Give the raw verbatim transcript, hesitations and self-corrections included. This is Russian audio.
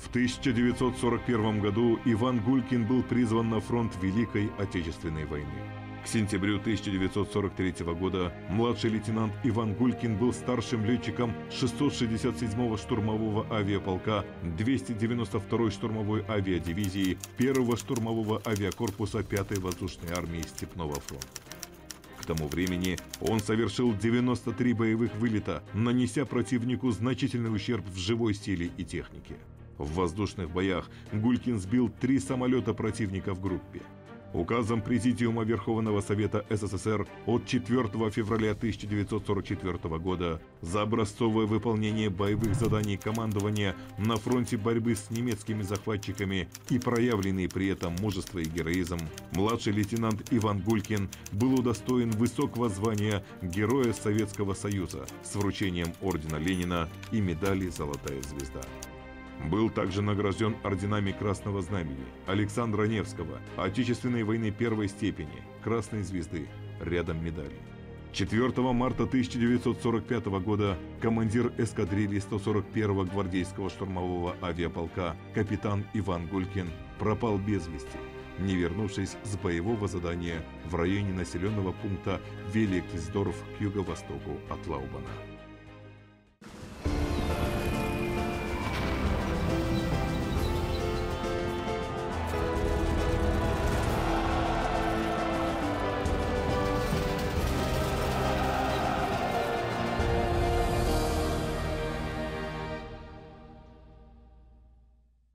тысяча девятьсот сорок первом году Иван Гулькин был призван на фронт Великой Отечественной войны. К сентябрю тысяча девятьсот сорок третьего года младший лейтенант Иван Гулькин был старшим летчиком шестьсот шестьдесят седьмого штурмового авиаполка двухсот девяносто второй штурмовой авиадивизии первого штурмового авиакорпуса пятой воздушной армии Степного фронта. К тому времени он совершил девяносто три боевых вылета, нанеся противнику значительный ущерб в живой силе и технике. В воздушных боях Гулькин сбил три самолета противника в группе. Указом Президиума Верховного Совета СССР от четвёртого февраля тысяча девятьсот сорок четвёртого года за образцовое выполнение боевых заданий командования на фронте борьбы с немецкими захватчиками и проявленный при этом мужество и героизм, младший лейтенант Иван Гулькин был удостоен высокого звания Героя Советского Союза с вручением ордена Ленина и медали «Золотая звезда». Был также награжден орденами Красного Знамени, Александра Невского, Отечественной войны первой степени, Красной Звезды, рядом медалей. четвёртого марта тысяча девятьсот сорок пятого года командир эскадрильи сто сорок первого гвардейского штурмового авиаполка капитан Иван Гулькин пропал без вести, не вернувшись с боевого задания в районе населенного пункта Великдорф к юго-востоку от Лаубана.